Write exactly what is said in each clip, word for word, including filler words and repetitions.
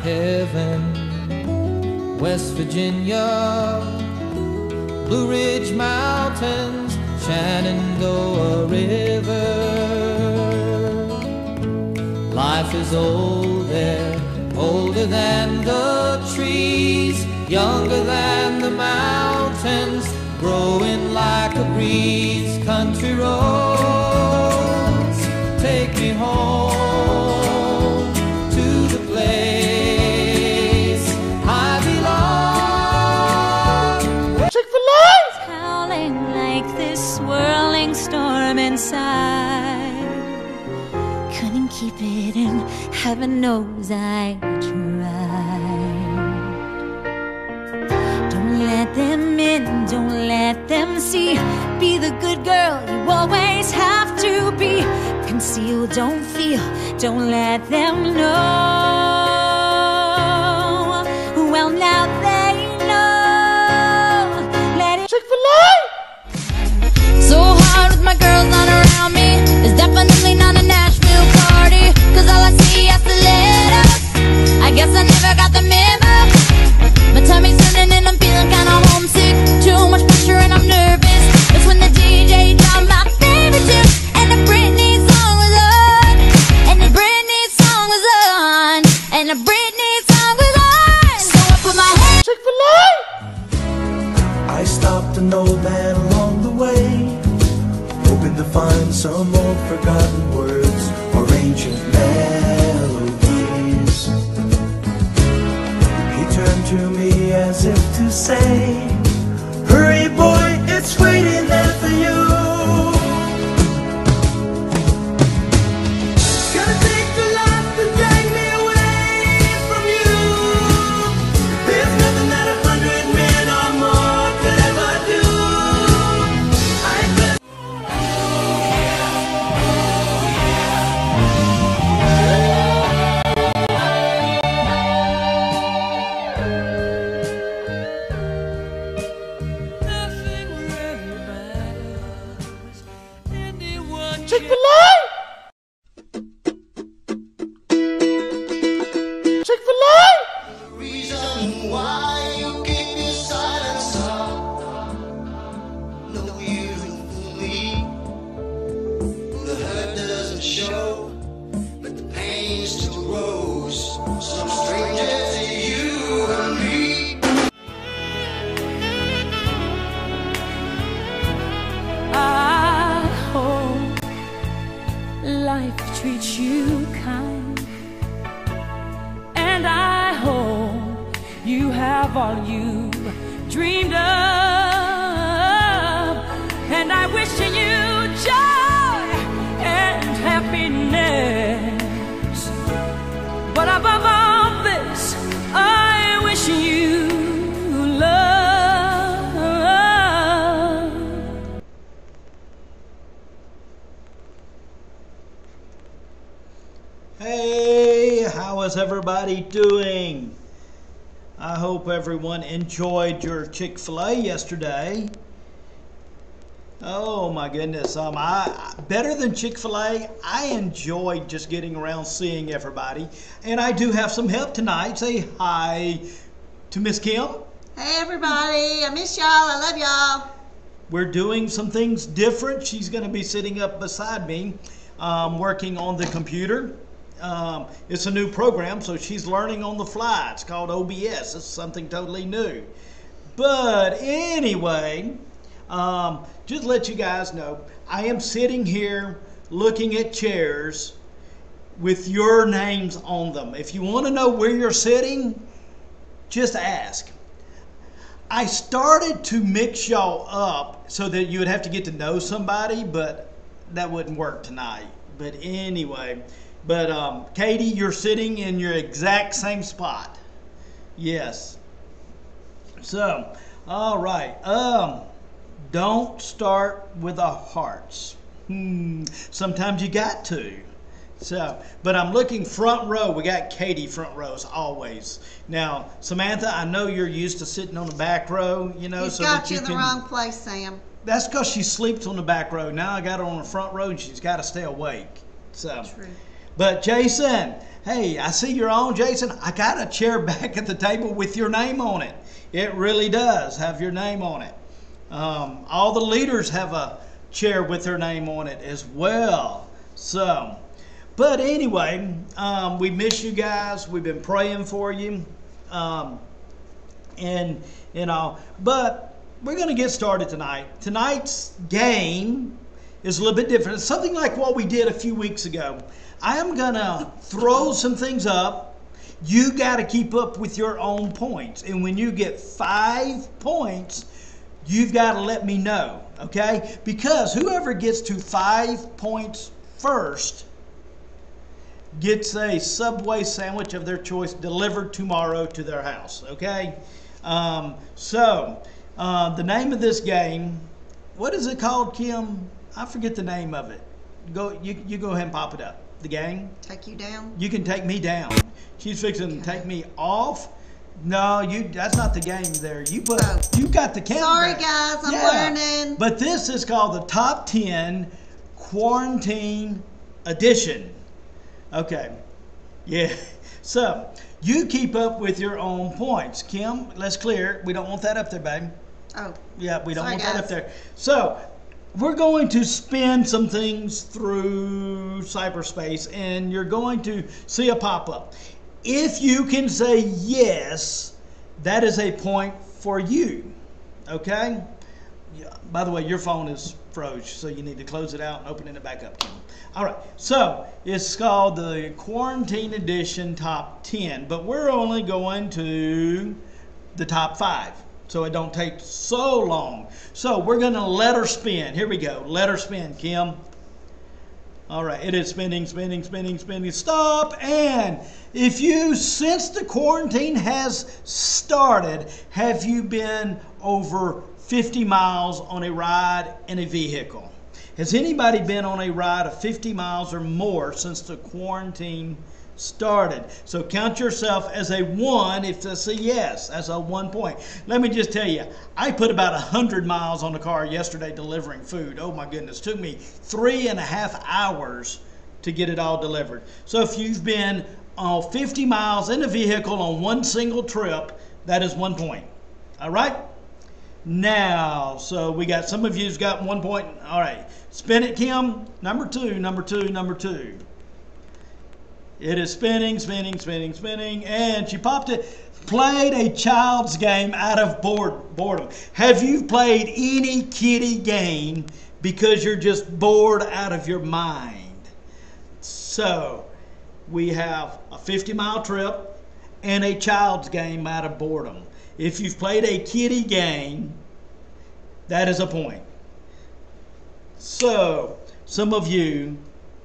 heaven. West Virginia, Blue Ridge Mountains, Shenandoah River. Life is old there, older than the trees, younger than the mountains, growing like a breeze. Country roads, take me home to the place I belong. Chick-fil-A! Howling like this swirling storm inside. Couldn't keep it in, heaven knows I tried. Don't let them in, don't let them see. Be the good girl you always have to be. Conceal, don't feel, don't let them know. Well, now they know. Let it Chick-fil-A! So hard with my girls not around me. It's definitely not a Nashville party, cause all I see is the letters. I guess I never got the memo. My tummy's turning and I'm feeling kinda homesick. Too much pressure and I'm nervous. It's when the D J dropped my favorite tune, and the Britney song was on, and the Britney song was on, and the Britney song was on. So I put my hand Chick-fil-A! I stopped an old man along the way, hoping to find some old forgotten words or ancient melodies. He turned to me as if to say, hurry boy, it's waiting there for you. Gonna take a lot to drag me away from you. There's nothing that a hundred men or more could ever do. I bet Chick-fil-A! Chick-fil-A! Reason why you keep your silence soft. No, you don't fool me. The hurt doesn't show, but the pain still grows. Some stranger to you and me. I hope life treats you kind, and I hope you have all you dreamed of, and I wish you joy and happiness. But above all this, I wish you love. Hey, how is everybody doing? I hope everyone enjoyed your Chick-fil-A yesterday. Oh my goodness, um, I better than Chick-fil-A, I enjoyed just getting around seeing everybody. And I do have some help tonight. Say hi to Miss Kim. Hey everybody, I miss y'all, I love y'all. We're doing some things different. She's going to be sitting up beside me, um, working on the computer. Um, it's a new program, so she's learning on the fly. It's called O B S. It's something totally new. But anyway, um, just to let you guys know, I am sitting here looking at chairs with your names on them. If you want to know where you're sitting, just ask. I started to mix y'all up so that you would have to get to know somebody, but that wouldn't work tonight. But anyway, but um, Katie, you're sitting in your exact same spot. Yes. So, all right. Um, don't start with the hearts. Hmm. Sometimes you got to. So, but I'm looking front row. We got Katie front row as always. Now, Samantha, I know you're used to sitting on the back row, you know. He's so got that you you in the can, wrong place, Sam. That's because she sleeps on the back row. Now I got her on the front row and she's got to stay awake. So, True. But Jason, hey, I see you're on, Jason. I got a chair back at the table with your name on it. It really does have your name on it. Um, all the leaders have a chair with their name on it as well. So, but anyway, um, we miss you guys. We've been praying for you. Um, and, you know, but we're going to get started tonight. Tonight's game is a little bit different. It's something like what we did a few weeks ago. I am going to throw some things up. You got to keep up with your own points. And when you get five points, you've got to let me know, okay? Because whoever gets to five points first gets a Subway sandwich of their choice delivered tomorrow to their house, okay? Um, so, uh, the name of this game, what is it called, Kim? I forget the name of it. Go, you, you go ahead and pop it up. The game? Take you down? You can take me down. She's fixing to take me off. No, you. That's not the game there. You put. Oh. You got the countdown. Sorry, guys. I'm learning. But this is called the Top ten Quarantine Edition. Okay. Yeah. So you keep up with your own points. Kim, let's clear it. We don't want that up there, babe. Oh. Yeah, we don't Sorry, want that guys. up there. So we're going to spin some things through cyberspace, and you're going to see a pop-up. If you can say yes, that is a point for you. Okay? Yeah, by the way, your phone is froze, so you need to close it out and open it back up, Kim. All right. So it's called the Quarantine Edition Top ten, but we're only going to the top five, so it don't take so long. So we're going to let her spin. Here we go. Let her spin, Kim. All right, it is spinning, spinning, spinning, spinning. Stop. And if you, since the quarantine has started, have you been over fifty miles on a ride in a vehicle? Has anybody been on a ride of fifty miles or more since the quarantine started? So count yourself as a one if that's a yes, as a one point. Let me just tell you, I put about one hundred miles on the car yesterday delivering food. Oh my goodness, it took me three and a half hours to get it all delivered. So if you've been uh, fifty miles in a vehicle on one single trip, that is one point. All right? Now, so we got some of you's got one point. All right, spin it, Kim. Number two, number two, number two. It is spinning, spinning, spinning, spinning, and she popped it. Played a child's game out of bored, boredom. Have you played any kiddie game because you're just bored out of your mind? So, we have a fifty mile trip and a child's game out of boredom. If you've played a kiddie game, that is a point. So, some of you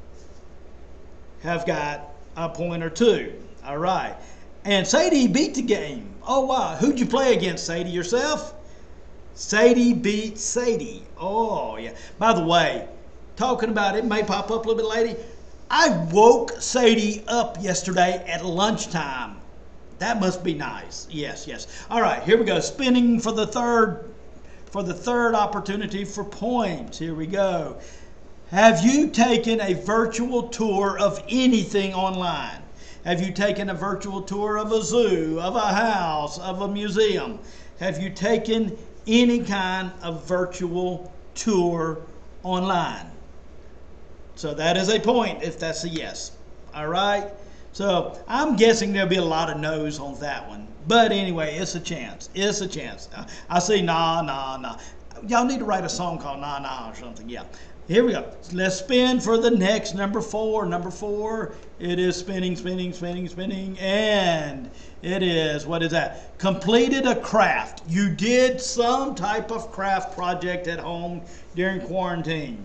have got a point or two. All right. And Sadie beat the game. Oh, wow. Who'd you play against, Sadie? Yourself? Sadie beat Sadie. Oh, yeah. By the way, talking about it, may pop up a little bit later. I woke Sadie up yesterday at lunchtime. That must be nice. Yes, yes. All right, here we go. Spinning for the third, for the third opportunity for points. Here we go. Have you taken a virtual tour of anything online? Have you taken a virtual tour of a zoo, of a house, of a museum? Have you taken any kind of virtual tour online? So that is a point if that's a yes. All right? So I'm guessing there'll be a lot of no's on that one. But anyway, it's a chance. It's a chance. I say nah, nah, nah. Y'all need to write a song called Nah, Nah or something. Yeah. Here we go. Let's spin for the next number four. Number four, it is spinning, spinning, spinning, spinning. And it is, what is that? Completed a craft. You did some type of craft project at home during quarantine.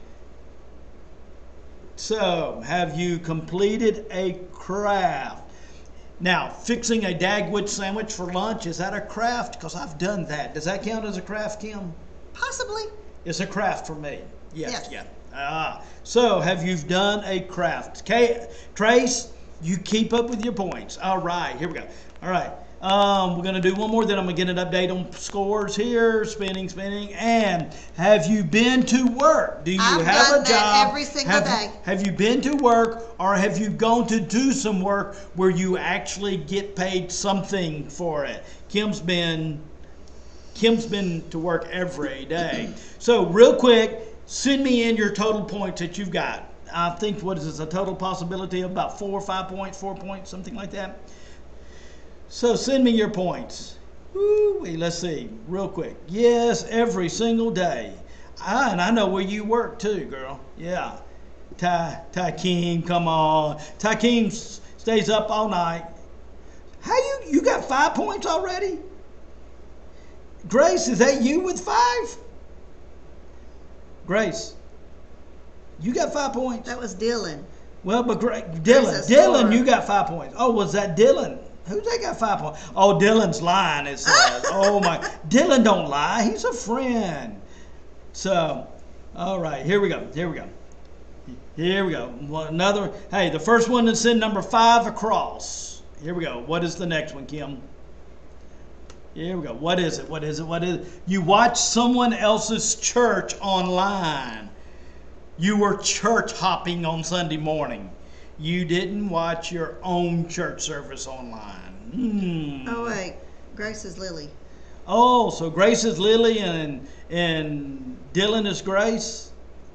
So, have you completed a craft? Now, fixing a Dagwood sandwich for lunch, is that a craft? Because I've done that. Does that count as a craft, Kim? Possibly. It's a craft for me. Yes, Yes. yeah. Ah, so have you done a craft? Kay, Trace, you keep up with your points. All right, here we go. All right. Um, we're going to do one more, then I'm going to get an update on scores here. Spinning, spinning. And have you been to work? Do you I've have done a that job? every single have, day. Have you been to work, or have you gone to do some work where you actually get paid something for it? Kim's been, Kim's been to work every day. So real quick, send me in your total points that you've got. I think, what is this, a total possibility of about four or five points, four points, something like that? So send me your points. Woo-wee, let's see, real quick. Yes, every single day. Ah, and I know where you work too, girl. Yeah. Ty, Ty King, come on. Ty King s- stays up all night. How you, you got five points already? Grace, is that you with five? Grace, you got five points. That was Dylan. Well, but Gra- Dylan, has Dylan, four. you got five points. Oh, was that Dylan? Who's that got five points? Oh, Dylan's lying, it says. Oh my, Dylan don't lie. He's a friend. So, all right, here we go. Here we go. Here we go. One- Another. Hey, the first one to send number five across. Here we go. What is the next one, Kim? Here we go. What is it? What is it? What is it? You watch someone else's church online. You were church hopping on Sunday morning. You didn't watch your own church service online. Hmm. Oh, wait. Grace is Lily. Oh, so Grace is Lily and and Dylan is Grace?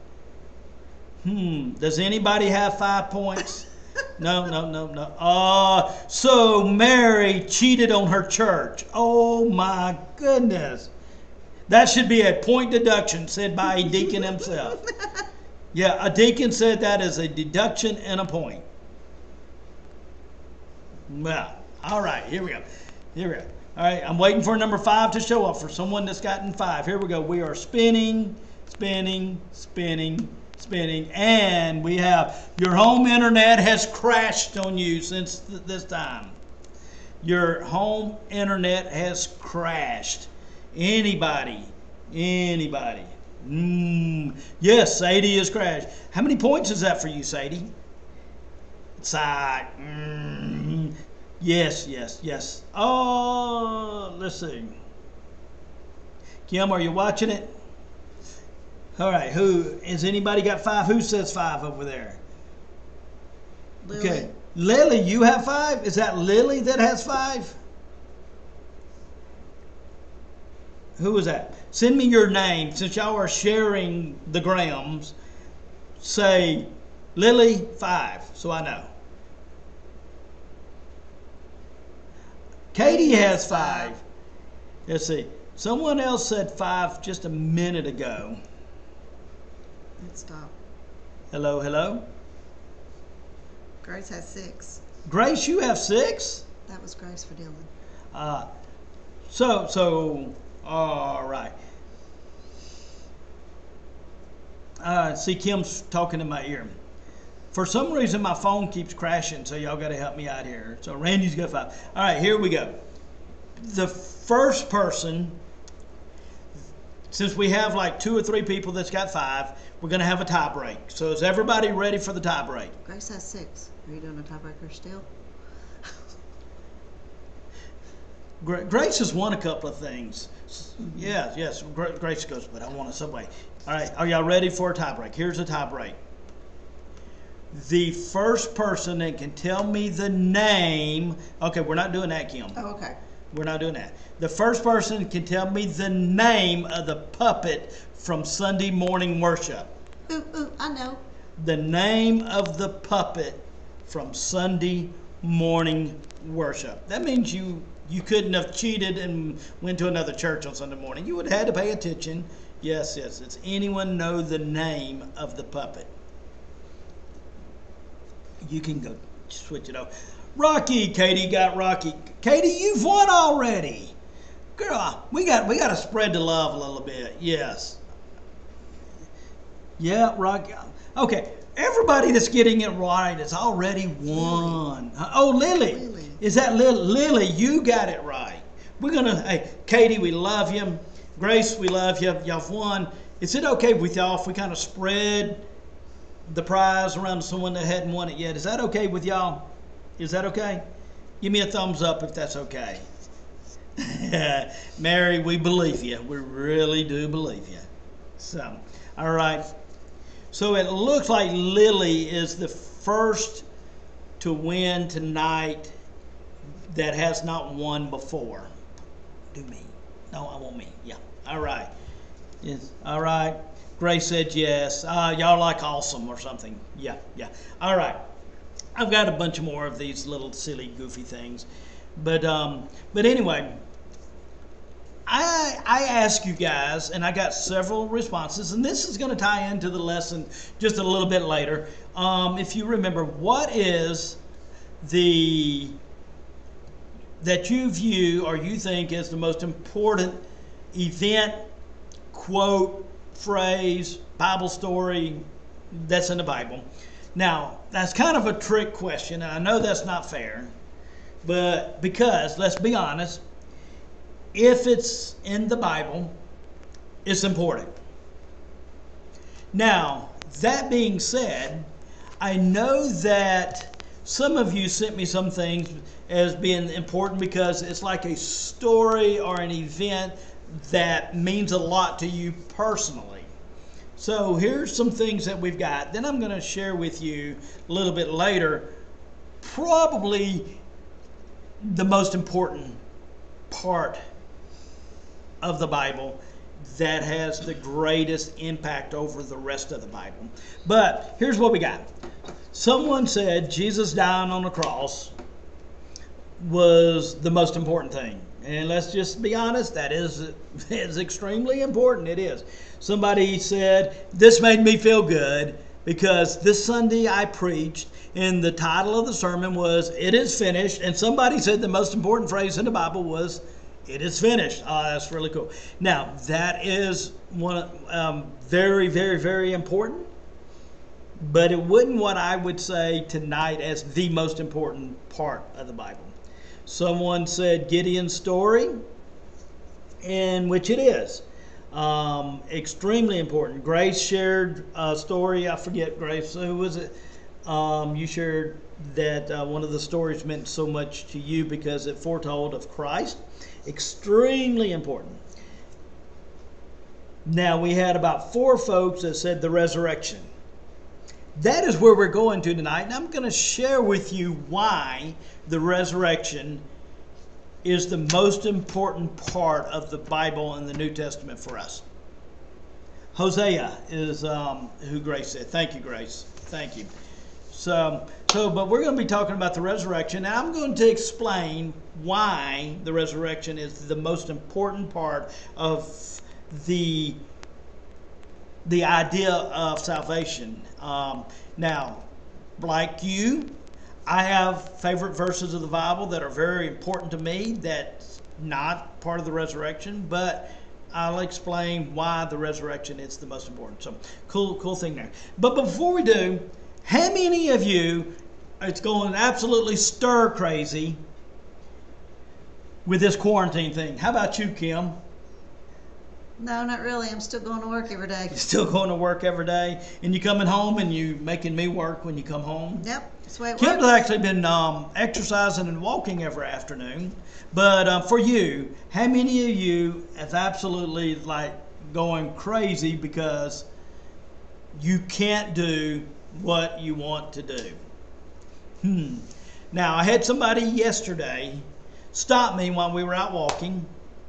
Hmm. Does anybody have five points? No, no, no, no. Uh, so Mary cheated on her church. Oh my goodness. That should be a point deduction said by a deacon himself. Yeah, a deacon said that as a deduction and a point. Well, all right, here we go. Here we go. All right, I'm waiting for number five to show up for someone that's gotten five. Here we go. We are spinning, spinning, spinning, spinning, and we have your home internet has crashed on you since th- this time. Your home internet has crashed. Anybody, anybody. Mm, yes, Sadie has crashed. How many points is that for you, Sadie? Side. Mm, yes, yes, yes. Oh, let's see. Kim, are you watching it? All right, who, has anybody got five? Who says five over there? Lily. Okay. Lily, you have five? Is that Lily that has five? Who is that? Send me your name. Since y'all are sharing the grams, say Lily five, so I know. Katie has five. Let's see. Someone else said five just a minute ago. Let's stop. Hello, hello. Grace has six. Grace, you have six? That was Grace for Dylan. Uh, so, so, all right. Uh, see, Kim's talking in my ear. For some reason, my phone keeps crashing, so y'all got to help me out here. So Randy's got five. All right, here we go. The first person, since we have like two or three people that's got five, we're going to have a tie break. So is everybody ready for the tie break? Grace has six. Are you doing a tiebreaker still? Gra- Grace has won a couple of things. Yes, yes. Gra- Grace goes, but I want a Subway. All right, are y'all ready for a tie break? Here's a tie break. The first person that can tell me the name. Okay, we're not doing that, Kim. Oh, okay. We're not doing that. The first person can tell me the name of the puppet from Sunday morning worship. Ooh, ooh, I know. The name of the puppet from Sunday morning worship. That means you you couldn't have cheated and went to another church on Sunday morning. You would have had to pay attention. Yes, yes. Does anyone know the name of the puppet? You can go switch it over. Rocky, Katie got Rocky. Katie, you've won already. Girl, we got we got to spread the love a little bit. Yes. Yeah, Rocky. Okay, everybody that's getting it right has already won. Oh, Lily. Lily. Is that Lily? Lily, you got it right. We're gonna. Hey, Katie, we love you. Grace, we love you. Y'all won. Is it okay with y'all if we kind of spread the prize around to someone that hadn't won it yet? Is that okay with y'all? Is that okay? Give me a thumbs up if that's okay. Mary, we believe you. We really do believe you. So, all right. So it looks like Lily is the first to win tonight that has not won before. Do me. No, I want me. Yeah. All right. Yes. All right. Grace said yes. Uh, y'all like awesome or something. Yeah. Yeah. All right. I've got a bunch more of these little silly, goofy things. But um, but anyway, I I asked you guys, and I got several responses, and this is going to tie into the lesson just a little bit later. Um, if you remember, what is the that you view or you think is the most important event, quote, phrase, Bible story that's in the Bible? Now, that's kind of a trick question, and I know that's not fair, but because, let's be honest, if it's in the Bible, it's important. Now, that being said, I know that some of you sent me some things as being important because it's like a story or an event that means a lot to you personally. So here's some things that we've got. Then I'm going to share with you a little bit later probably the most important part of the Bible that has the greatest impact over the rest of the Bible. But here's what we got. Someone said Jesus dying on the cross was the most important thing. And let's just be honest, that is, is extremely important. It is. Somebody said, this made me feel good because this Sunday I preached and the title of the sermon was, It is Finished. And somebody said the most important phrase in the Bible was, it is finished. Oh, that's really cool. Now, that is one um, very, very, very important. But it wouldn't what I would say tonight as the most important part of the Bible. Someone said Gideon's story, and which it is. Um, extremely important. Grace shared a story. I forget, Grace, who was it? Um, you shared that uh, one of the stories meant so much to you because it foretold of Christ. Extremely important. Now, we had about four folks that said the resurrection. That is where we're going to tonight, and I'm going to share with you why the resurrection is the most important part of the Bible and the New Testament for us. Hosea is um, who Grace said. Thank you, Grace. Thank you. So, so, but we're going to be talking about the resurrection, and I'm going to explain why the resurrection is the most important part of the the idea of salvation. Um, now, like you, I have favorite verses of the Bible that are very important to me that's not part of the resurrection, but I'll explain why the resurrection is the most important. So, cool, cool thing there. But before we do, how many of you, it's going absolutely stir crazy with this quarantine thing? How about you, Kim? No, not really. I'm still going to work every day. You're still going to work every day, and you coming home and you making me work when you come home? Yep, that's the way it Kim's works. actually been um, exercising and walking every afternoon. But uh, for you, how many of you have absolutely like going crazy because you can't do what you want to do? Hmm. Now, I had somebody yesterday stop me while we were out walking,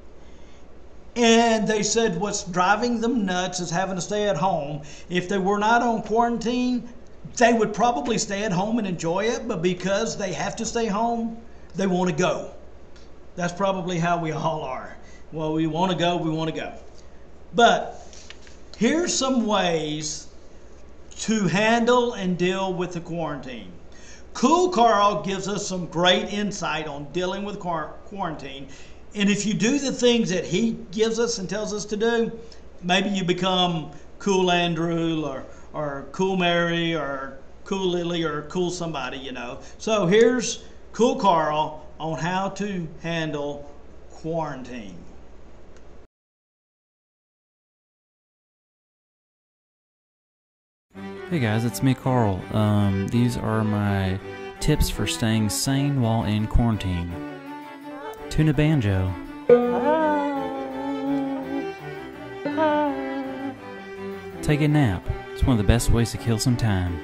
and they said what's driving them nuts is having to stay at home. If they were not on quarantine, they would probably stay at home and enjoy it, but because they have to stay home, they want to go. That's probably how we all are. Well, we want to go, we want to go. But here's some ways to handle and deal with the quarantine. Cool Carl gives us some great insight on dealing with quarantine. And if you do the things that he gives us and tells us to do, maybe you become Cool Andrew or, or Cool Mary or Cool Lily or Cool somebody, you know. So here's Cool Carl on how to handle quarantine. Hey guys, it's me, Carl. Um, these are my tips for staying sane while in quarantine. Tune a banjo, Take a nap. It's one of the best ways to kill some time.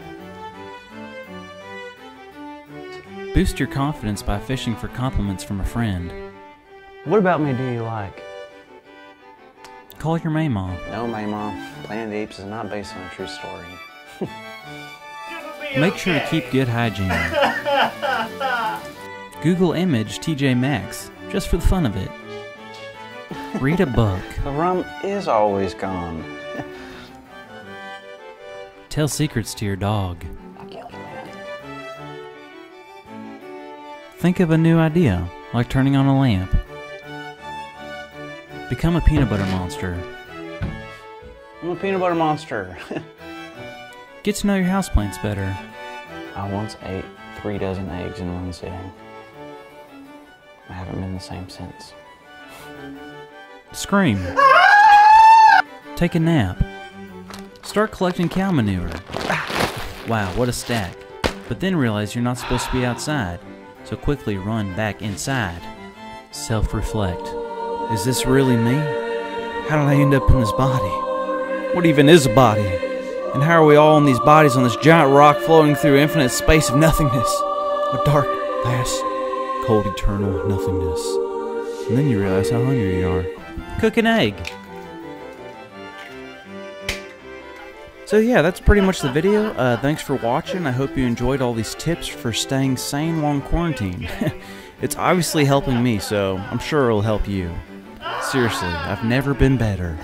Boost your confidence by fishing for compliments from a friend. What about me do you like? Call your Mama. No, Mama. Planet of the Apes is not based on a true story. Make sure to keep good hygiene. Google image T J Maxx, just for the fun of it. Read a book. The rum is always gone. Tell secrets to your dog. I killed a man. Think of a new idea, like turning on a lamp. Become a peanut butter monster. I'm a peanut butter monster. Get to know your houseplants better. I once ate three dozen eggs in one sitting. I haven't been the same since. Scream. Take a nap. Start collecting cow manure. Wow, what a stack. But then realize you're not supposed to be outside, so quickly run back inside. Self-reflect. Is this really me? How did I end up in this body? What even is a body? And how are we all in these bodies on this giant rock floating through infinite space of nothingness? A dark, vast, cold, eternal nothingness. And then you realize how hungry you are. Cook an egg. So yeah, that's pretty much the video. Uh, thanks for watching. I hope you enjoyed all these tips for staying sane while in quarantine. It's obviously helping me, so I'm sure it'll help you. Seriously, I've never been better.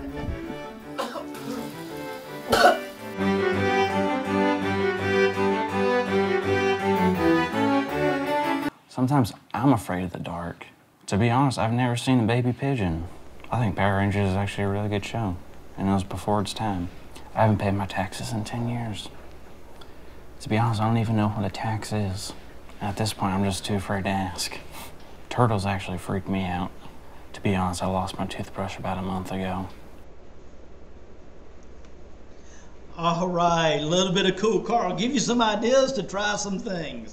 Sometimes I'm afraid of the dark. To be honest, I've never seen a baby pigeon. I think Power Rangers is actually a really good show, and it was before its time. I haven't paid my taxes in ten years. To be honest, I don't even know what a tax is. At this point, I'm just too afraid to ask. Turtles actually freak me out. To be honest, I lost my toothbrush about a month ago. All right, a little bit of cool. Carl, give you some ideas to try some things.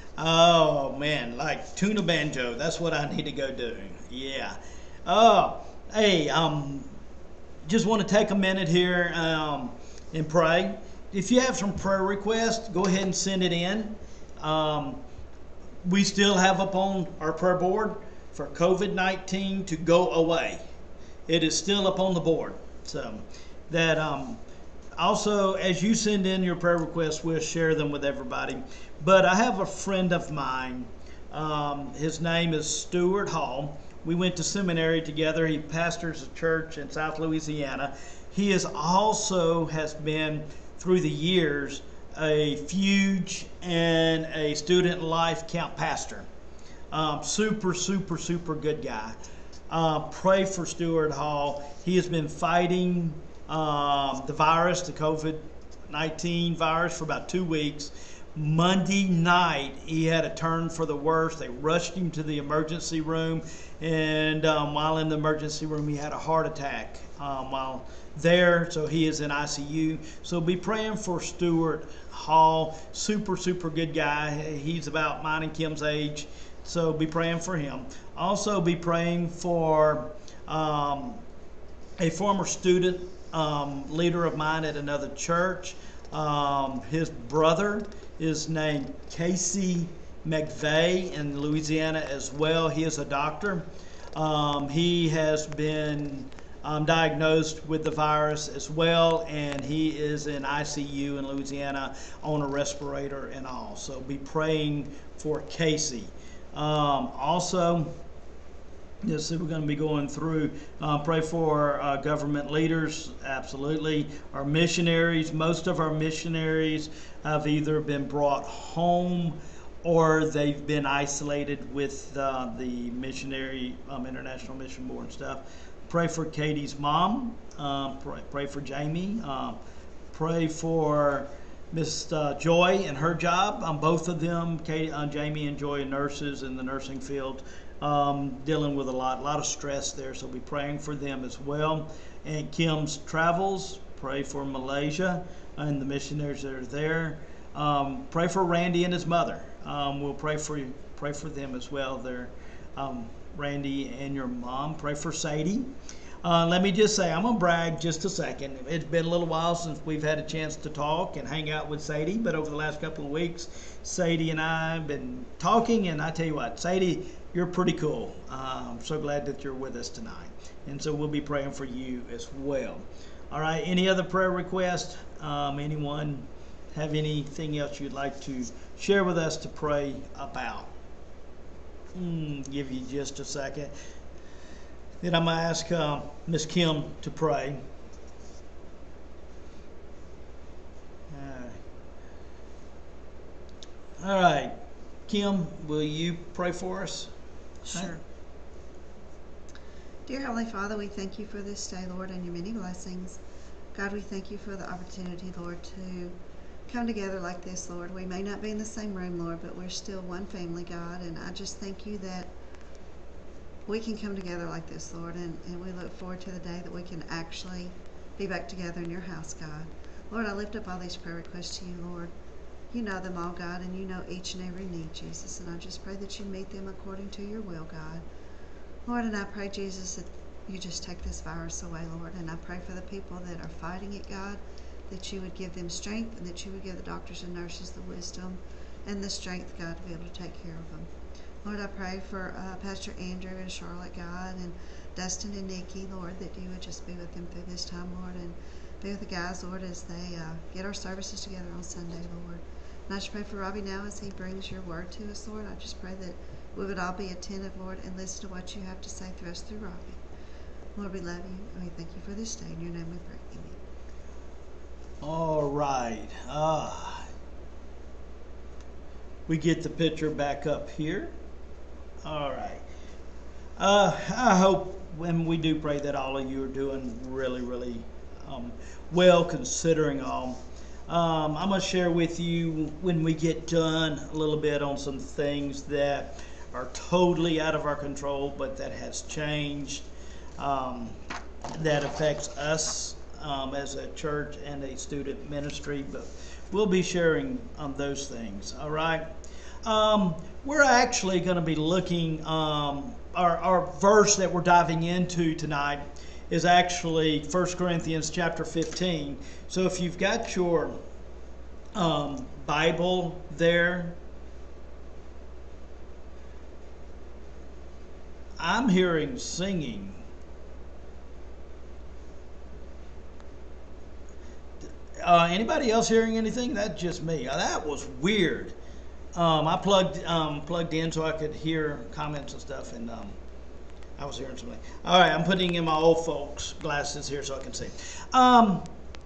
Oh man, like tuna banjo. That's what I need to go do. Yeah. Oh, hey, um, just want to take a minute here um, and pray. If you have some prayer requests, go ahead and send it in. Um, we still have up on our prayer board for COVID nineteen to go away. It is still up on the board. So that um, also, as you send in your prayer requests, we'll share them with everybody. But I have a friend of mine. Um, his name is Stuart Hall. We went to seminary together. He pastors a church in South Louisiana. He is also has been through the years a Fuge and a Student Life Camp pastor. Um, super, super, super good guy. Uh, pray for Stuart Hall. He has been fighting um, the virus, the COVID nineteen virus, for about two weeks. Monday night, he had a turn for the worse. They rushed him to the emergency room, and um, while in the emergency room, he had a heart attack um, while there, so he is in I C U. So be praying for Stuart Hall. Super, super good guy. He's about mine and Kim's age, so be praying for him. Also be praying for um, a former student um, leader of mine at another church. Um, his brother is named Casey McVeigh in Louisiana as well. He is a doctor. Um, he has been um, diagnosed with the virus as well, and he is in I C U in Louisiana on a respirator and all. So be praying for Casey. Um, also, yes, we're going to be going through, uh, pray for uh, government leaders, absolutely. Our missionaries, most of our missionaries have either been brought home or they've been isolated with uh, the missionary, um, International Mission Board and stuff. Pray for Katie's mom, uh, pray, pray for Jamie, uh, pray for Miss uh, Joy and her job. Um, both of them, Katie, uh, Jamie and Joy, are nurses in the nursing field. Um, dealing with a lot, a lot of stress there, so be praying for them as well. And Kim's travels, pray for Malaysia and the missionaries that are there. Um, pray for Randy and his mother. Um, we'll pray for pray for them as well. They're um, Randy and your mom. Pray for Sadie. Uh, let me just say, I'm going to brag just a second. It's been a little while since we've had a chance to talk and hang out with Sadie, but over the last couple of weeks, Sadie and I have been talking, and I tell you what, Sadie, you're pretty cool. Uh, I'm so glad that you're with us tonight. And so we'll be praying for you as well. All right, any other prayer requests? Um, anyone have anything else you'd like to share with us to pray about? Mm, give you just a second. Then I'm going to ask uh, Miss Kim to pray. All right. All right. Kim, will you pray for us? Sure. Dear Heavenly Father, we thank you for this day, Lord, and your many blessings. God, we thank you for the opportunity, Lord, to come together like this, Lord. We may not be in the same room, Lord, but we're still one family, God, and I just thank you that we can come together like this, Lord, and, and we look forward to the day that we can actually be back together in your house, God. Lord, I lift up all these prayer requests to you, Lord. You know them all, God, and you know each and every need, Jesus, and I just pray that you meet them according to your will, God. Lord, and I pray, Jesus, that you just take this virus away, Lord, and I pray for the people that are fighting it, God, that you would give them strength and that you would give the doctors and nurses the wisdom and the strength, God, to be able to take care of them. Lord, I pray for uh, Pastor Andrew and Charlotte, God, and Dustin and Nikki, Lord, that you would just be with them through this time, Lord, and be with the guys, Lord, as they uh, get our services together on Sunday, Lord. And I just pray for Robbie now as he brings your word to us, Lord. I just pray that we would all be attentive, Lord, and listen to what you have to say through us through Robbie. Lord, we love you, and we thank you for this day. In your name we pray. Amen. All right. Uh, we get the picture back up here. All right. Uh, I hope when we do pray that all of you are doing really, really um, well, considering all. Um, I'm going to share with you when we get done a little bit on some things that are totally out of our control, but that has changed, um, that affects us um, as a church and a student ministry. But we'll be sharing on those things. All right. Um, we're actually going to be looking, um, our, our verse that we're diving into tonight is actually First Corinthians chapter fifteen. So if you've got your um, Bible there, I'm hearing singing. Uh, anybody else hearing anything? That's just me. Uh, that was weird. Um, I plugged um, plugged in so I could hear comments and stuff, and um, I was hearing something. All right, I'm putting in my old folks' glasses here so I can see. Um,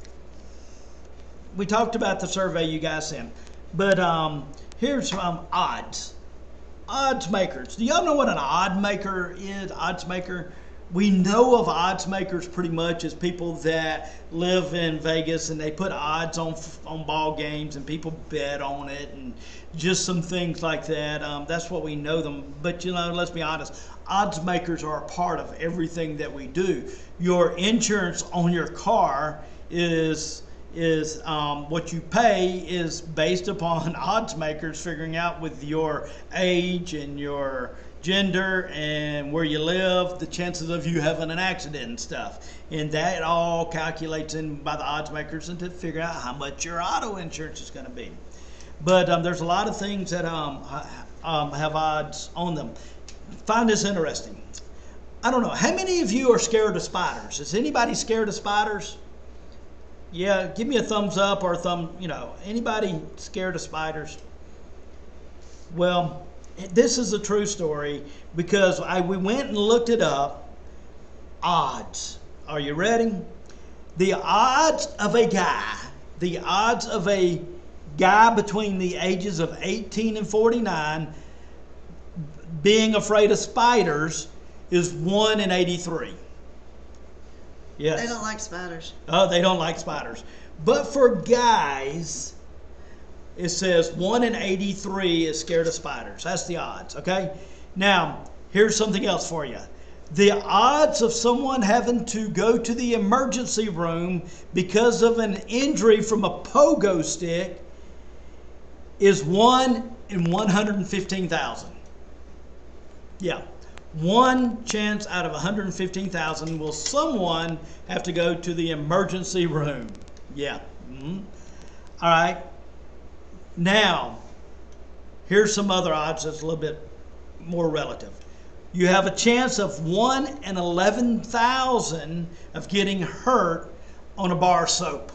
we talked about the survey you guys sent, but um, here's some odds. Odds makers. Do y'all know what an odd maker is? Odds maker. We know of odds makers pretty much as people that live in Vegas and they put odds on on ball games and people bet on it and just some things like that. Um, that's what we know them. But you know, let's be honest. Odds makers are a part of everything that we do. Your insurance on your car is is um, what you pay is based upon odds makers figuring out with your age and your gender and where you live, the chances of you having an accident and stuff. And that all calculates in by the odds makers and to figure out how much your auto insurance is going to be. But um, there's a lot of things that um, um, have odds on them. Find this interesting. I don't know. How many of you are scared of spiders? Is anybody scared of spiders? Yeah, give me a thumbs up or a thumb, you know, anybody scared of spiders? Well, this is a true story because I we went and looked it up. Odds. Are you ready? The odds of a guy, the odds of a guy between the ages of eighteen and forty-nine being afraid of spiders is one in eighty-three. Yes. They don't like spiders. Oh, they don't like spiders. But for guys, it says one in eighty-three is scared of spiders. That's the odds, okay? Now, here's something else for you. The odds of someone having to go to the emergency room because of an injury from a pogo stick is one in one hundred fifteen thousand. Yeah. One chance out of one hundred fifteen thousand will someone have to go to the emergency room. Yeah. Mm-hmm. All right. Now, here's some other odds that's a little bit more relative. You have a chance of one in eleven thousand of getting hurt on a bar soap.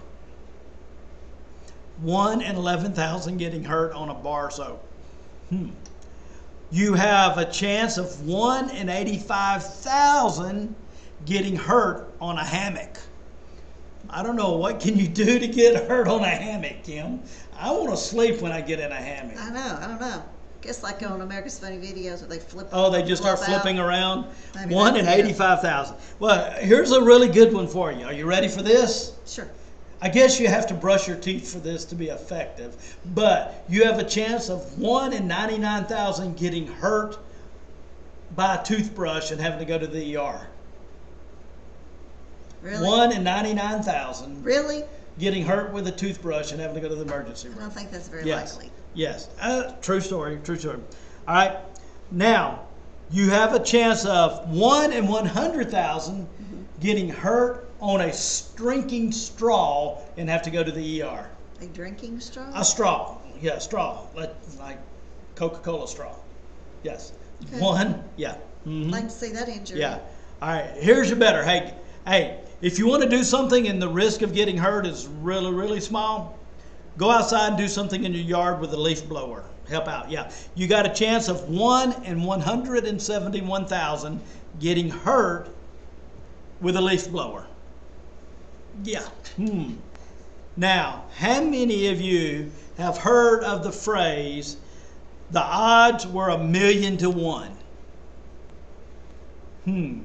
one in eleven thousand getting hurt on a bar soap. Hmm. You have a chance of one in eighty-five thousand getting hurt on a hammock. I don't know, what can you do to get hurt on a hammock, Kim? I want to sleep when I get in a hammock. I know, I don't know. Guess like on America's Funny Videos where they flip. Oh, they just start flip flipping out. around? Maybe one in that's it. eighty-five thousand. Well, here's a really good one for you. Are you ready for this? Sure. I guess you have to brush your teeth for this to be effective, but you have a chance of one in ninety-nine thousand getting hurt by a toothbrush and having to go to the E R. Really? one in ninety-nine thousand Really? getting hurt with a toothbrush and having to go to the emergency I room. don't think that's very Yes. likely. Yes. Uh, true story. True story. All right. Now, you have a chance of one in one hundred thousand getting hurt on a drinking straw and have to go to the E R. A drinking straw? A straw. Yeah, straw. Like, like Coca-Cola straw. Yes. Okay. One. Yeah. Mhm. I'd like to see that injury. Yeah. All right. Here's your better. Hey, hey. If you want to do something and the risk of getting hurt is really, really small, go outside and do something in your yard with a leaf blower. Help out. Yeah. You got a chance of one in one hundred seventy-one thousand getting hurt with a leaf blower. Yeah. Hmm. Now, how many of you have heard of the phrase, the odds were a million to one? Hmm.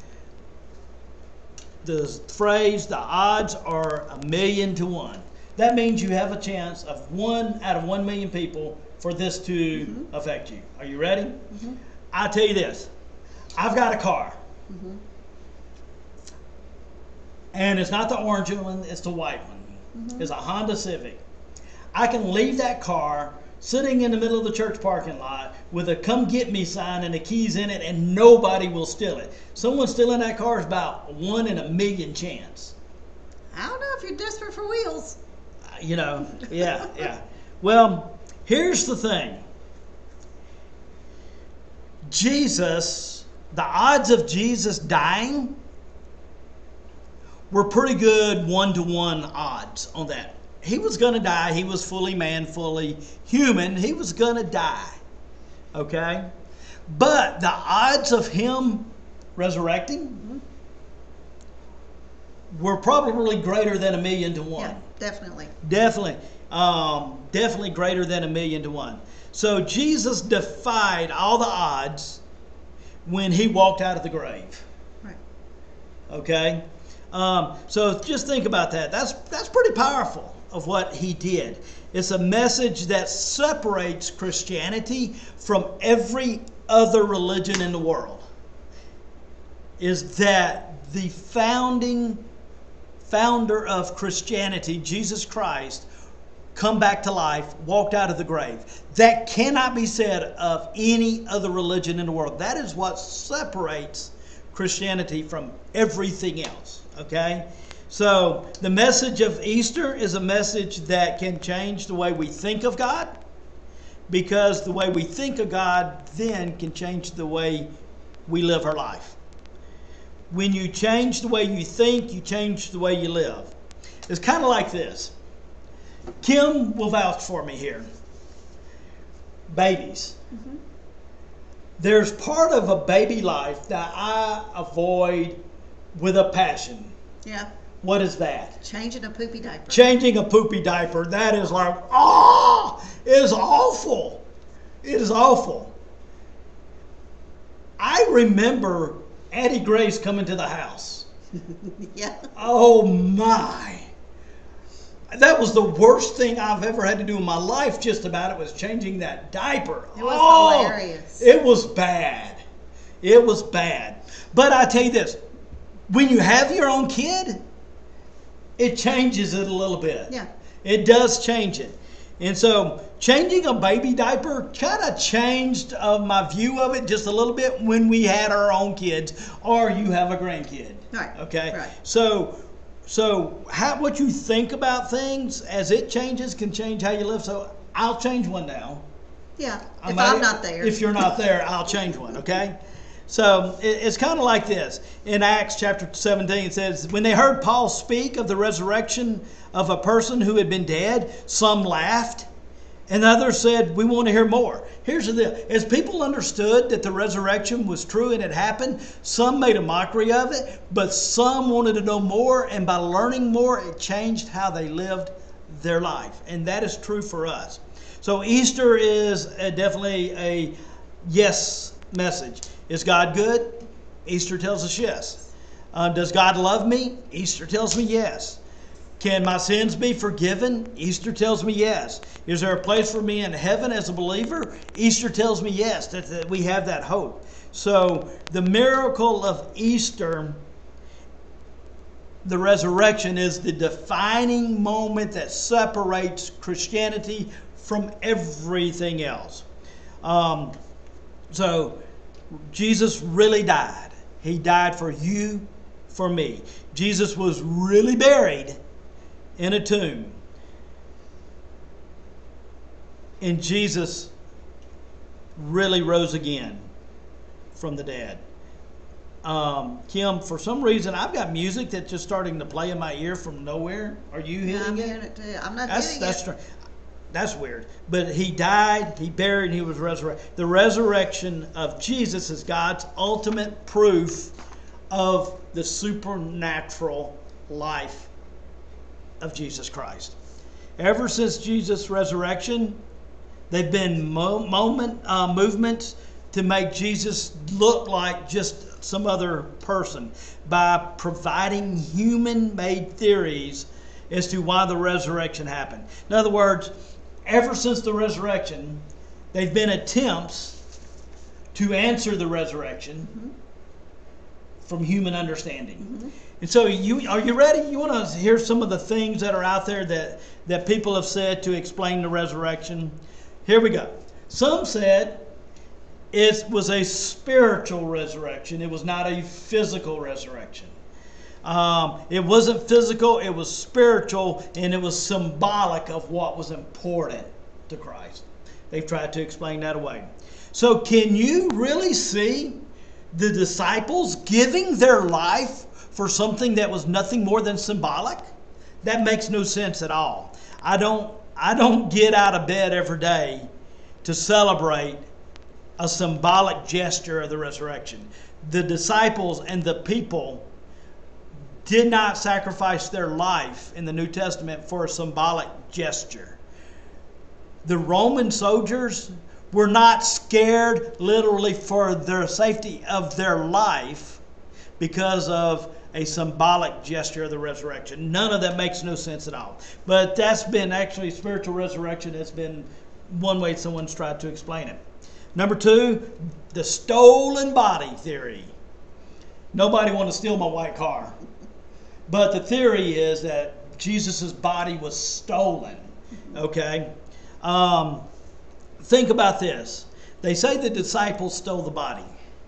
The phrase, the odds are a million to one. That means you have a chance of one out of one million people for this to mm-hmm. affect you. Are you ready? Mm-hmm. I'll tell you this. I've got a car. Mm-hmm. And it's not the orange one, it's the white one. Mm-hmm. It's a Honda Civic. I can leave that car sitting in the middle of the church parking lot with a come get me sign and the keys in it, and nobody will steal it. Someone stealing that car is about one in a million chance. I don't know if you're desperate for wheels. Uh, you know, yeah, yeah. Well, here's the thing. Jesus, the odds of Jesus dying were pretty good one-to-one odds on that. He was going to die. He was fully man, fully human. He was going to die. Okay? But the odds of him resurrecting were probably greater than a million to one. Yeah, definitely. Definitely. Um, definitely greater than a million to one. So Jesus defied all the odds when he walked out of the grave. Right. Okay? Um, so just think about that. That's that's pretty powerful of what he did. It's a message that separates Christianity from every other religion in the world. Is that the founding founder of Christianity, Jesus Christ, come back to life, walked out of the grave. That cannot be said of any other religion in the world. That is what separates Christianity from everything else. Okay? So the message of Easter is a message that can change the way we think of God, because the way we think of God then can change the way we live our life. When you change the way you think, you change the way you live. It's kind of like this. Kim will vouch for me here. Babies. Mm-hmm. There's part of a baby life that I avoid with a passion. Yeah. What is that? Changing a poopy diaper. Changing a poopy diaper. That is like, oh, it is awful. It is awful. I remember Auntie Grace coming to the house. Yeah. Oh my. That was the worst thing I've ever had to do in my life, just about it, was changing that diaper. It was oh, hilarious. It was bad. It was bad. But I tell you this, when you have your own kid, it changes it a little bit. Yeah. It does change it. And so changing a baby diaper kind of changed uh, my view of it just a little bit when we had our own kids or you have a grandkid. Right. Okay. Right. So, so how, what you think about things as it changes can change how you live. So I'll change one now. Yeah. I If might- I'm not there. If you're not there, I'll change one, okay? So it, it's kind of like this. In Acts chapter seventeen, it says, when they heard Paul speak of the resurrection of a person who had been dead, some laughed, and others said, we want to hear more. Here's the deal. As people understood that the resurrection was true and it happened, some made a mockery of it, but some wanted to know more, and by learning more, it changed how they lived their life. And that is true for us. So Easter is a, definitely a yes message. Is God good? Easter tells us yes. Uh, does God love me? Easter tells me yes. Can my sins be forgiven? Easter tells me yes. Is there a place for me in heaven as a believer? Easter tells me yes, that, that we have that hope. So the miracle of Easter, the resurrection, is the defining moment that separates Christianity from everything else. Um, so Jesus really died. He died for you, for me. Jesus was really buried in a tomb. And Jesus really rose again from the dead. Um, Kim, for some reason, I've got music that's just starting to play in my ear from nowhere. Are you Yeah, hitting I'm it? hearing it too. I'm not That's getting that's it. strange. That's weird. But he died, he buried, and he was resurrected. The resurrection of Jesus is God's ultimate proof of the supernatural life of Jesus Christ. Ever since Jesus' resurrection, they've been mo- moment uh, movements to make Jesus look like just some other person by providing human-made theories as to why the resurrection happened. In other words, ever since the resurrection, they've been attempts to answer the resurrection mm-hmm. from human understanding. Mm-hmm. And so, you are you ready? You want to hear some of the things that are out there that, that people have said to explain the resurrection? Here we go. Some said it was a spiritual resurrection. It was not a physical resurrection. Um, it wasn't physical, it was spiritual, and it was symbolic of what was important to Christ. They've tried to explain that away. So can you really see the disciples giving their life for something that was nothing more than symbolic? That makes no sense at all. I don't, I don't get out of bed every day to celebrate a symbolic gesture of the resurrection. The disciples and the people did not sacrifice their life in the New Testament for a symbolic gesture. The Roman soldiers were not scared literally for their safety of their life because of a symbolic gesture of the resurrection. None of that makes no sense at all. But that's been actually spiritual resurrection. That's been one way someone's tried to explain it. Number two, the stolen body theory. Nobody want to steal my white car. But the theory is that Jesus' body was stolen. Okay? Um, think about this. They say the disciples stole the body.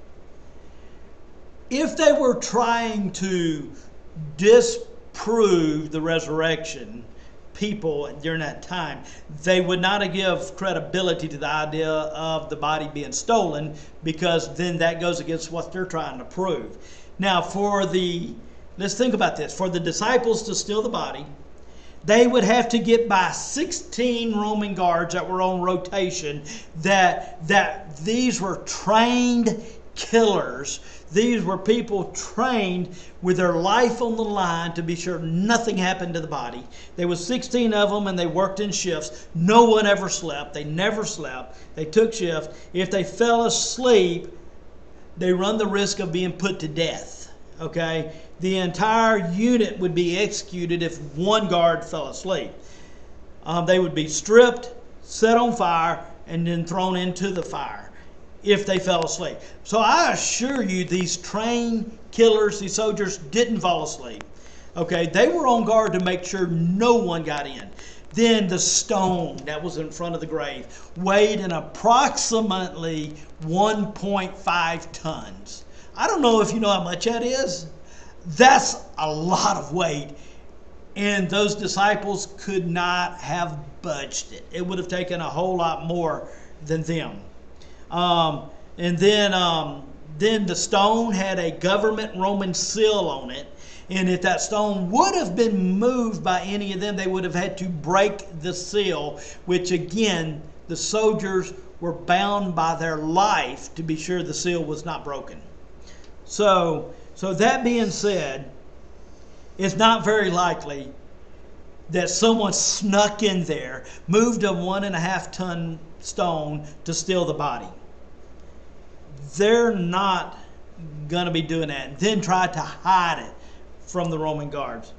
If they were trying to disprove the resurrection, people during that time, they would not have give credibility to the idea of the body being stolen, because then that goes against what they're trying to prove. Now, for the, let's think about this. For the disciples to steal the body, they would have to get by sixteen Roman guards that were on rotation, that, that these were trained killers. These were people trained with their life on the line to be sure nothing happened to the body. There was sixteen of them, and they worked in shifts. No one ever slept. They never slept. They took shift. If they fell asleep, they run the risk of being put to death. Okay? The entire unit would be executed if one guard fell asleep. Um, they would be stripped, set on fire, and then thrown into the fire if they fell asleep. So I assure you, these trained killers, these soldiers, didn't fall asleep. Okay, they were on guard to make sure no one got in. Then the stone that was in front of the grave weighed in approximately one point five tons. I don't know if you know how much that is. That's a lot of weight. And those disciples could not have budged it. It would have taken a whole lot more than them. Um, and then, um, then the stone had a government Roman seal on it. And if that stone would have been moved by any of them, they would have had to break the seal, which again, the soldiers were bound by their life to be sure the seal was not broken. So, so that being said, it's not very likely that someone snuck in there, moved a one and a half ton stone to steal the body. They're not going to be doing that. And then try to hide it from the Roman guards.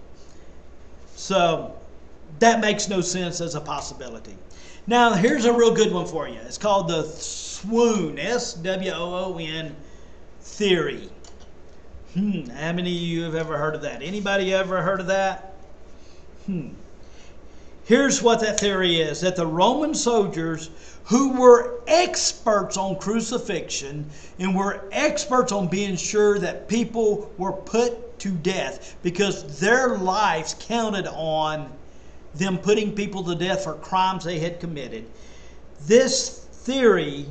So that makes no sense as a possibility. Now here's a real good one for you. It's called the swoon, S W O O N theory. Hmm, how many of you have ever heard of that? Anybody ever heard of that? Hmm. Here's what that theory is, that the Roman soldiers who were experts on crucifixion and were experts on being sure that people were put to death because their lives counted on them putting people to death for crimes they had committed. This theory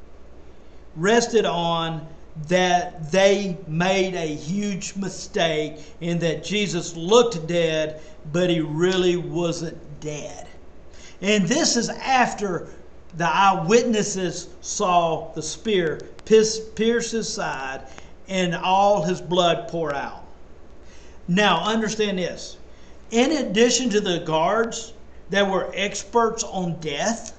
rested on that they made a huge mistake and that Jesus looked dead, but he really wasn't dead. And this is after the eyewitnesses saw the spear pierce his side and all his blood pour out. Now, understand this. In addition to the guards that were experts on death,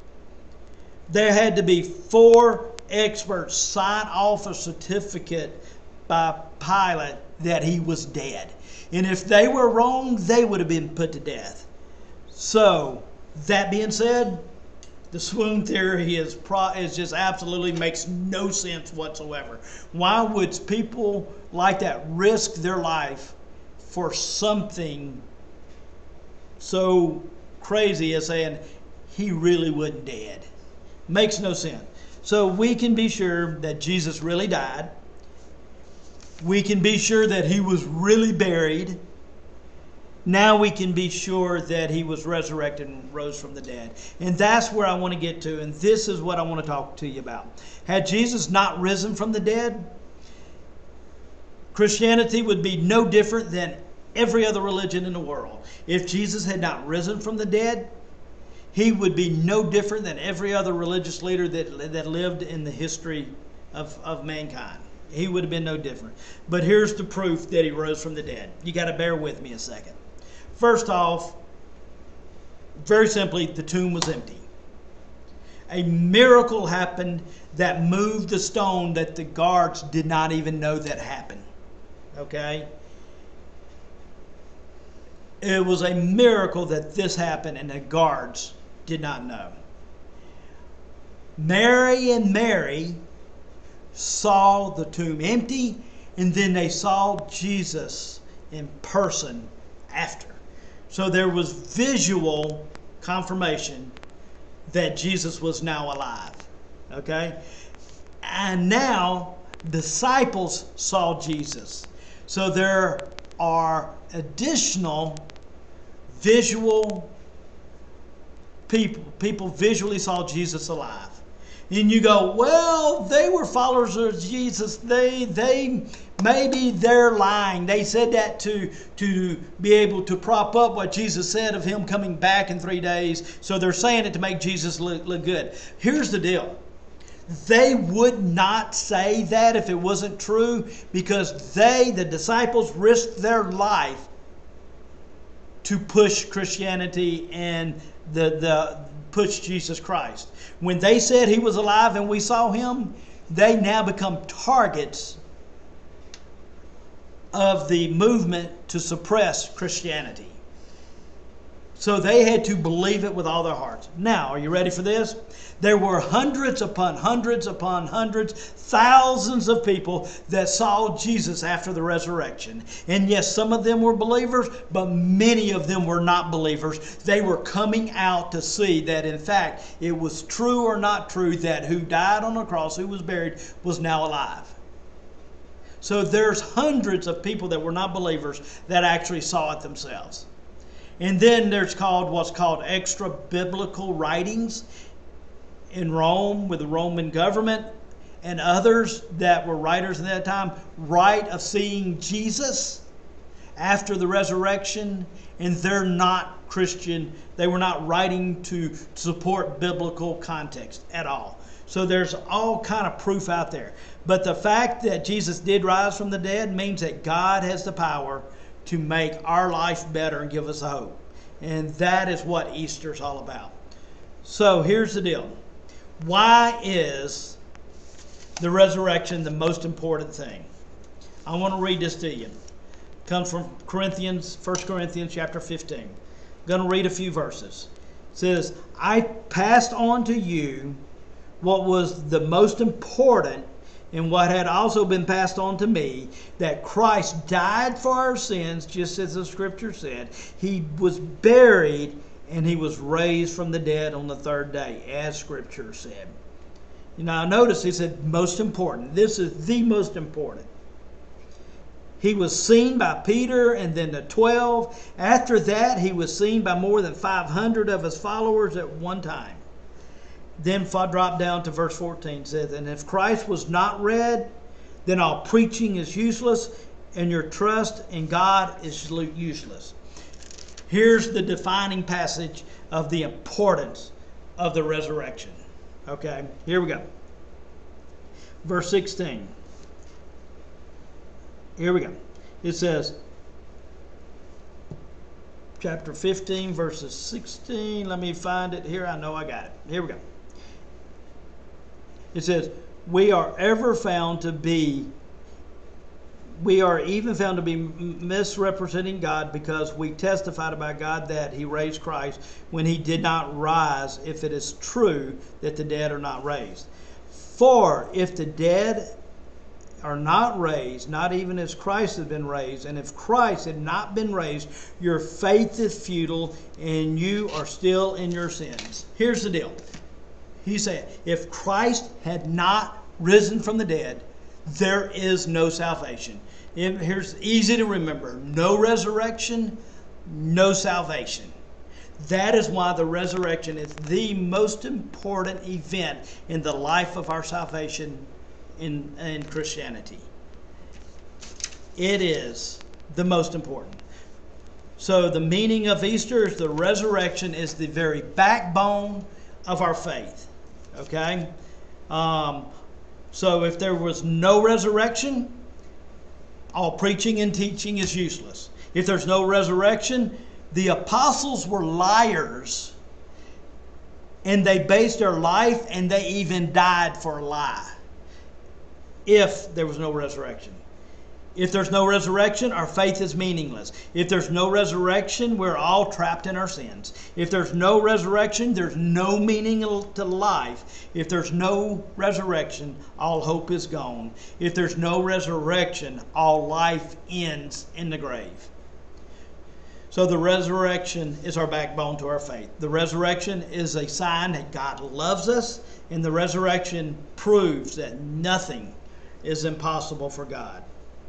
there had to be four experts sign off a certificate by Pilate that he was dead. And if they were wrong, they would have been put to death. So, that being said, the swoon theory is, pro- is just absolutely makes no sense whatsoever. Why would people like that risk their life for something so crazy as saying he really wasn't dead? Makes no sense. So we can be sure that Jesus really died. We can be sure that he was really buried. Now we can be sure that he was resurrected and rose from the dead. And that's where I want to get to. And this is what I want to talk to you about. Had Jesus not risen from the dead, Christianity would be no different than every other religion in the world. If Jesus had not risen from the dead, he would be no different than every other religious leader that, that lived in the history of, of mankind. He would have been no different. But here's the proof that he rose from the dead. You got to bear with me a second. First off, very simply, the tomb was empty. A miracle happened that moved the stone that the guards did not even know that happened. Okay? It was a miracle that this happened and the guards did not know. Mary and Mary saw the tomb empty, and then they saw Jesus in person after. So there was visual confirmation that Jesus was now alive. Okay? And now disciples saw Jesus. So there are additional visual people. People visually saw Jesus alive. And you go, well, they were followers of Jesus. They, they, maybe they're lying. They said that to, to be able to prop up what Jesus said of him coming back in three days. So they're saying it to make Jesus look, look good. Here's the deal. They would not say that if it wasn't true, because they, the disciples, risked their life to push Christianity and the, the push Jesus Christ. When they said he was alive and we saw him, they now become targets of the movement to suppress Christianity. So they had to believe it with all their hearts. Now, are you ready for this? There were hundreds upon hundreds upon hundreds, thousands of people that saw Jesus after the resurrection. And yes, some of them were believers, but many of them were not believers. They were coming out to see that, in fact, it was true or not true that who died on the cross, who was buried, was now alive. So there's hundreds of people that were not believers that actually saw it themselves. And then there's called what's called extra biblical writings in Rome with the Roman government, and others that were writers at that time write of seeing Jesus after the resurrection, and they're not Christian. They were not writing to support biblical context at all. So there's all kind of proof out there. But the fact that Jesus did rise from the dead means that God has the power to make our life better and give us a hope. And that is what Easter's all about. So here's the deal. Why is the resurrection the most important thing? I want to read this to you. It comes from Corinthians, First Corinthians chapter fifteen. I'm going to read a few verses. It says, I passed on to you what was the most important and what had also been passed on to me, that Christ died for our sins, just as the Scripture said. He was buried, and He was raised from the dead on the third day, as Scripture said. Now, notice He said most important. This is the most important. He was seen by Peter and then the twelve. After that, He was seen by more than five hundred of His followers at one time. Then if I drop down to verse fourteen, it says, and if Christ was not read, then all preaching is useless, and your trust in God is useless. Here's the defining passage of the importance of the resurrection. Okay, here we go. Verse sixteen. Here we go. It says, chapter fifteen, verses sixteen. Let me find it here. I know I got it. Here we go. It says, we are ever found to be, we are even found to be misrepresenting God, because we testified about God that He raised Christ when He did not rise, if it is true that the dead are not raised. For if the dead are not raised, not even as Christ has been raised, and if Christ had not been raised, your faith is futile and you are still in your sins. Here's the deal. He said, if Christ had not risen from the dead, there is no salvation. And here's easy to remember. No resurrection, no salvation. That is why the resurrection is the most important event in the life of our salvation in, in Christianity. It is the most important. So the meaning of Easter is the resurrection is the very backbone of our faith. Okay? Um, so if there was no resurrection, all preaching and teaching is useless. If there's no resurrection, the apostles were liars, and they based their life and they even died for a lie. If there was no resurrection. If there's no resurrection, our faith is meaningless. If there's no resurrection, we're all trapped in our sins. If there's no resurrection, there's no meaning to life. If there's no resurrection, all hope is gone. If there's no resurrection, all life ends in the grave. So the resurrection is our backbone to our faith. The resurrection is a sign that God loves us, and the resurrection proves that nothing is impossible for God.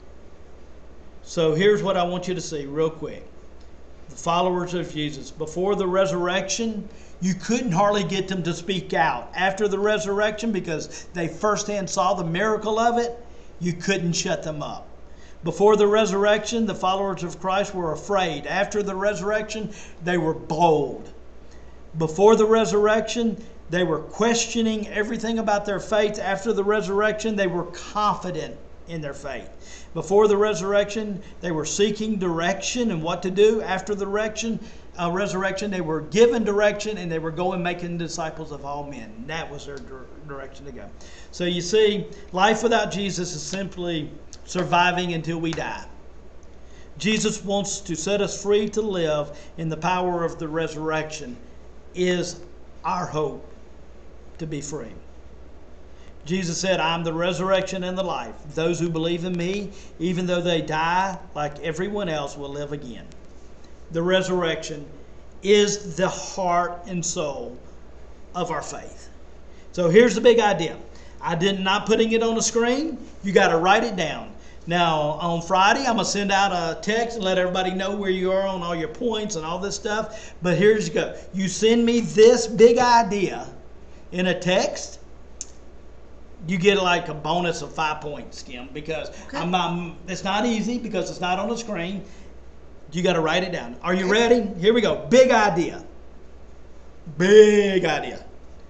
So here's what I want you to see real quick. The followers of Jesus. Before the resurrection, you couldn't hardly get them to speak out. After the resurrection, because they firsthand saw the miracle of it, you couldn't shut them up. Before the resurrection, the followers of Christ were afraid. After the resurrection, they were bold. Before the resurrection, they were questioning everything about their faith. After the resurrection, they were confident in their faith. Before the resurrection, they were seeking direction and what to do. After the resurrection, uh, resurrection, they were given direction, and they were going making disciples of all men. That was their dir- direction to go. So you see, life without Jesus is simply surviving until we die. Jesus wants to set us free to live in the power of the resurrection. Is our hope to be free. Jesus said, I'm the resurrection and the life. Those who believe in me, even though they die, like everyone else, will live again. The resurrection is the heart and soul of our faith. So here's the big idea. I did not putting it on the screen. You got to write it down. Now, on Friday, I'm going to send out a text and let everybody know where you are on all your points and all this stuff. But here's you go. You send me this big idea in a text, you get like a bonus of five points, Kim, because Okay. I'm not, it's not easy because it's not on the screen. You got to write it down. Are you Okay. ready? Here we go. Big idea. Big idea.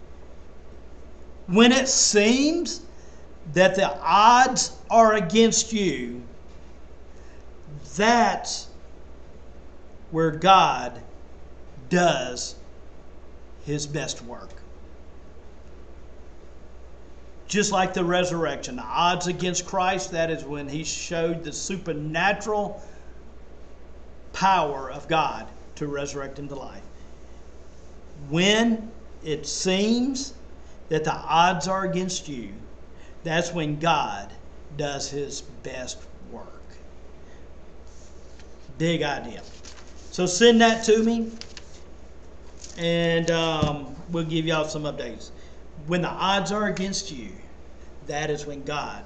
When it seems that the odds are against you, that's where God does his best work. Just like the resurrection, the odds against Christ, that is when he showed the supernatural power of God to resurrect him to life. When it seems that the odds are against you, that's when God does his best work. Big idea. So send that to me, and um, we'll give y'all some updates. When the odds are against you, that is when God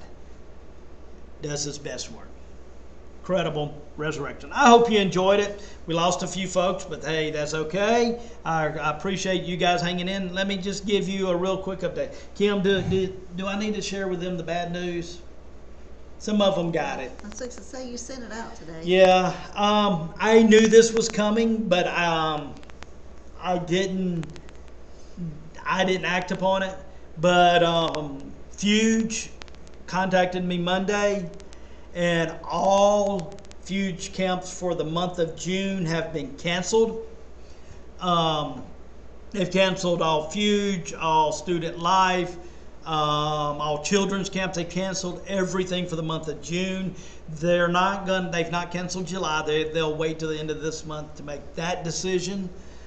does his best work. Incredible resurrection. I hope you enjoyed it. We lost a few folks, but hey, that's okay. I, I appreciate you guys hanging in. Let me just give you a real quick update. Kim, do, do, do I need to share with them the bad news? Some of them got it. I was supposed to say you sent it out today. Yeah, um, I knew this was coming, but um, I didn't. I didn't act upon it. But um, Fuge contacted me Monday, and all Fuge camps for the month of June have been canceled. Um, they've canceled all Fuge, all Student Life, um, all children's camps. They canceled everything for the month of June. They're not going. They've not canceled July. They, they'll wait till the end of this month to make that decision.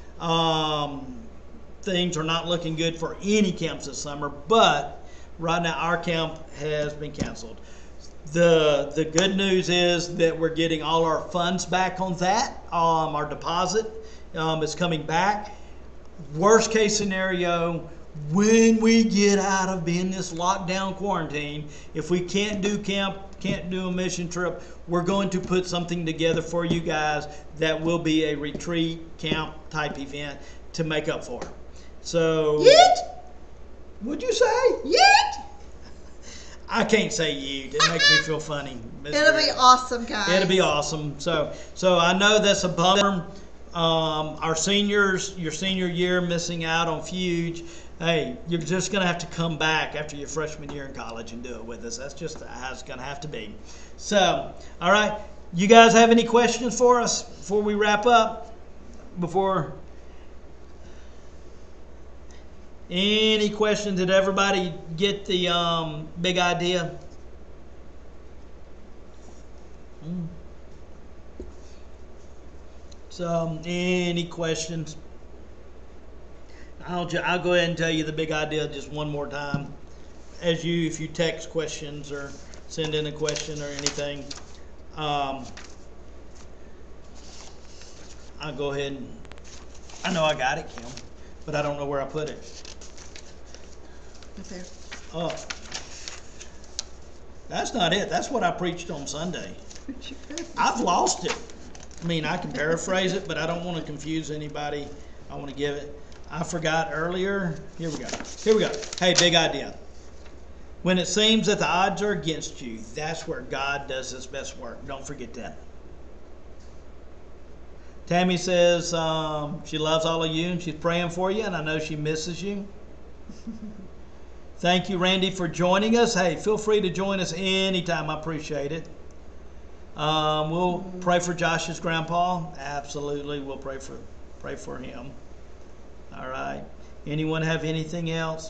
Um, things are not looking good for any camps this summer, but right now our camp has been canceled. The the good news is that we're getting all our funds back on that. Um, our deposit um, is coming back. Worst case scenario, when we get out of being this lockdown quarantine, if we can't do camp, can't do a mission trip, we're going to put something together for you guys that will be a retreat camp type event to make up for it. So, Yeet! What'd you say? Yeet! I can't say yeet. It makes me feel funny. It'll be awesome, guys. It'll be awesome. So, so I know that's a bummer. Um, our seniors, your senior year, missing out on Fuge. Hey, you're just going to have to come back after your freshman year in college and do it with us. That's just how it's going to have to be. So, all right. You guys have any questions for us before we wrap up? Before any questions? Did everybody get the um, big idea? Mm. So, um, any questions? I'll, ju- I'll go ahead and tell you the big idea just one more time. As you, if you text questions or send in a question or anything, um, I'll go ahead and, I know I got it, Kim, but I don't know where I put it. Right there. Oh, that's not it. That's what I preached on Sunday. I've lost it. I mean, I can paraphrase it, but I don't want to confuse anybody. I want to give it. I forgot earlier. Here we go. Here we go. Hey, big idea. When it seems that the odds are against you, that's where God does his best work. Don't forget that. Tammy says um, she loves all of you and she's praying for you, and I know she misses you. Thank you, Randy, for joining us. Hey, feel free to join us anytime. I appreciate it. Um, we'll pray for Josh's grandpa. Absolutely, we'll pray for pray for him. All right. Anyone have anything else?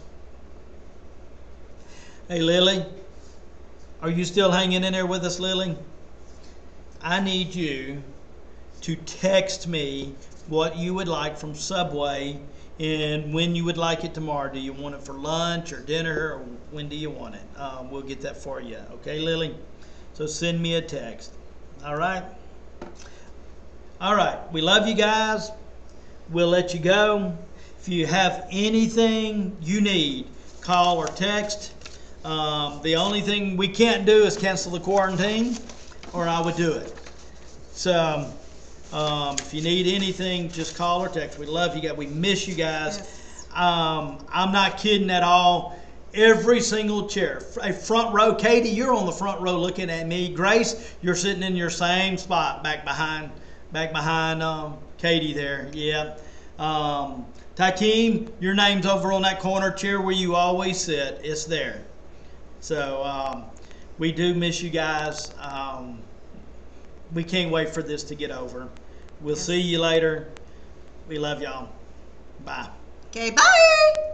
Hey, Lily, are you still hanging in there with us, Lily? I need you to text me what you would like from Subway and when you would like it tomorrow. Do you want it for lunch or dinner, or when do you want it? Um, we'll get that for you. Okay, Lily? So send me a text. All right? All right. We love you guys. We'll let you go. If you have anything you need, call or text. Um, the only thing we can't do is cancel the quarantine, or I would do it. So um, if you need anything, just call or text. We love you guys. We miss you guys. Yes. Um, I'm not kidding at all. Every single chair, a front row. Katie, you're on the front row looking at me. Grace, you're sitting in your same spot back behind, back behind um, Katie there. Yeah. Um, Takeem, your name's over on that corner chair where you always sit. It's there. So um, we do miss you guys. Um, we can't wait for this to get over. We'll Yes. see you later. We love y'all. Bye. Okay, bye.